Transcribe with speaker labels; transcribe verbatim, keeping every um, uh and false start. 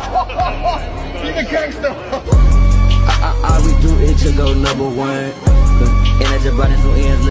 Speaker 1: You the gangster.
Speaker 2: I, I, all we do is to go number one. And I just brought in some ends.